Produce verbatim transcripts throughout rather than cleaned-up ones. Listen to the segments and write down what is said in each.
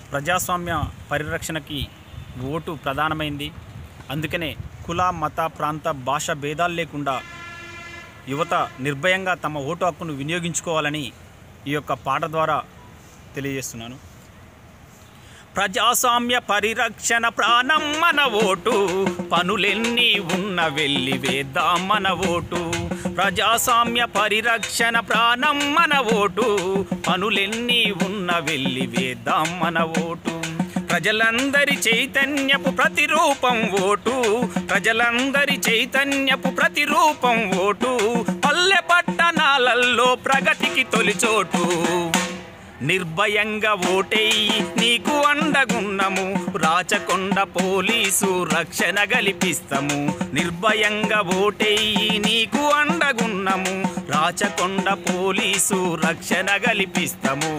ప్రజాస్వామ్య పరిరక్షణకి ఓటు ప్రధానమైంది. అందుకనే కుల మత ప్రాంత భాష భేదాలు లేకుండా యువత నిర్భయంగా తమ ఓటు హక్కును వినియోగించుకోవాలని ఈ యొక్క పాట ద్వారా తెలియజేస్తున్నాను. ప్రజాస్వామ్య పరిరక్షణ ప్రాణం మన ఓటు, పనులెన్ని ఉన్న వెళ్ళి వేద్దాం మన ఓటు. ప్రజాస్వామ్య పరిరక్షణ ప్రాణం మన ఓటు, పనులెన్ని ఉన్న వెళ్ళి వేద్దాం మన ఓటు. ప్రజలందరి చైతన్యపు ప్రతిరూపం ఓటు, ప్రజలందరి చైతన్యపు ప్రతిరూపం ఓటు. పల్లె పట్టణాలలో ప్రగతికి తొలిచోటు. నిర్భయంగా ఓటేయి నీకు అండగున్నము, రాచకొండ పోలీసు రక్షణ గలిపిస్తాము. నిర్భయంగా ఓటేయి నీకు అండగున్నము, రాచకొండ పోలీసు రక్షణ గలిపిస్తాము.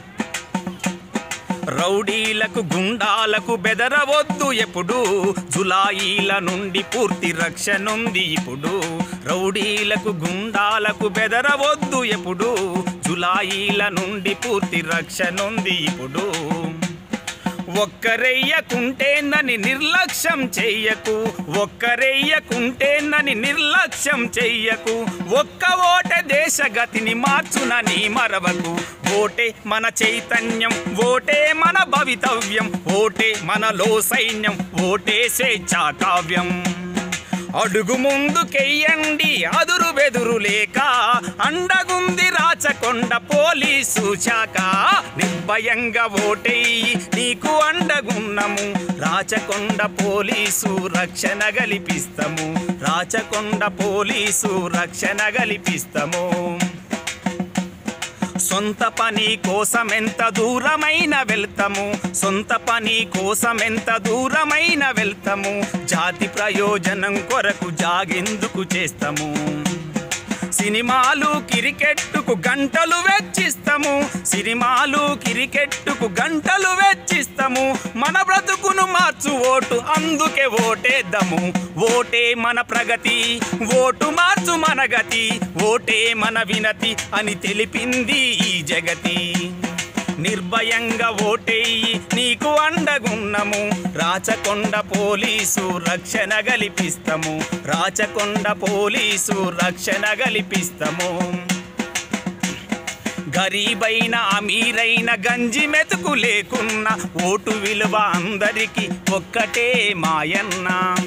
రౌడీలకు గుండాలకు బెదరవద్దు ఎప్పుడు, జులాయిల నుండి పూర్తి రక్షణుంది ఇప్పుడు. రౌడీలకు గుండాలకు బెదరవద్దు ఎప్పుడు, జులాయిల నుండి పూర్తి రక్షణుంది ఇప్పుడు. ఒక్కరెయ్యకుంటేనని నిర్లక్ష్యం చెయ్యకు, ఒక్కరెయ్యకుంటేనని నిర్లక్ష్యం చెయ్యకు. ఒక్క ఓటే దేశగతిని మార్చునని మరవకు. ఓటే మన చైతన్యం, ఓటే మన భవితవ్యం, ఓటే మనలో సైన్యం, ఓటే స్వేచ్ఛా కావ్యం. అడుగు ముందుకెయ్యండి అదురు బెదురు లేక, అండగుంది రాచకొండ పోలీసు శాఖ. నిర్భయంగా ఓటేయి నీకు అండగున్నము, రాచకొండ పోలీసు రక్షణ గలిపిస్తాము, రాచకొండ పోలీసు రక్షణ గలిపిస్తాము. సొంత పని కోసమెంత దూరమైన వెళ్తాము, సొంత పని కోసమెంత దూరమైన వెళ్తాము. జాతి ప్రయోజనం కొరకు జాగెందుకు చేస్తాము. సినిమాలు క్రికెట్టుకు గంటలు వెచ్చిస్తాము, సినిమాలు క్రికెట్టుకు గంటలు వెచ్చిస్తాము. మన బ్రతుకును మార్చు ఓటు, అందుకే ఓటేద్దాము. ఓటే మన ప్రగతి, ఓటు మార్చు మన గతి, ఓటే మన వినతి అని తెలిపింది ఈ జగతి. నిర్భయంగా ఓటేయి నీకు అండగున్నము, రాచకొండ పోలీసు రక్షణ గలిపిస్తాము, రాచకొండ పోలీసు రక్షణ గలిపిస్తాము. గరీబైన అమీరైన గంజి మెతుకు లేకున్న, ఓటు విలువ అందరికీ ఒక్కటే మాయన్న.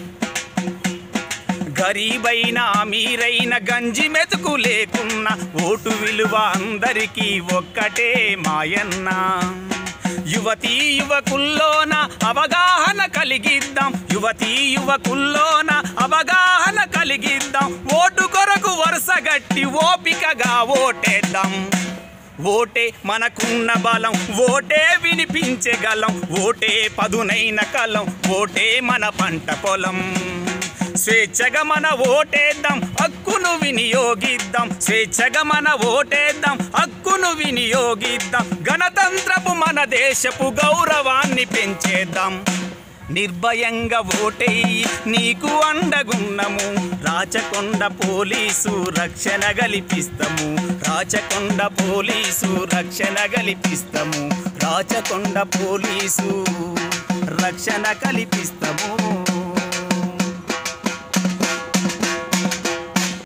గరీబైన అమీరైన గంజి మెతుకు లేకున్న, ఓటు విలువ అందరికీ ఒక్కటే మాయన్న. యువతీ యువకుల్లోన అవగాహన కలిగిద్దాం, యువతీ యువకుల్లోన అవగాహన కలిగిద్దాం. ఓటు కొరకు వరుసగట్టి ఓపికగా ఓటేద్దాం. ఓటే మనకున్న బలం, ఓటే వినిపించగలం, ఓటే పదునైన కలం, ఓటే మన పంట పొలం. స్వేచ్ఛగా మన ఓటేద్దాం, హక్కును వినియోగిద్దాం, స్వేచ్ఛగా మన ఓటేద్దాం, హక్కును వినియోగిద్దాం. గణతంత్రపు మన దేశపు గౌరవాన్ని పెంచేద్దాం. నిర్భయంగా ఓటేయి నీకు అండగున్నము, రాచకొండ పోలీసు రక్షణ గలిపిస్తాము, రాచకొండ పోలీసు రక్షణ గలిపిస్తాము, రాచకొండ పోలీసు రక్షణ కల్పిస్తాము.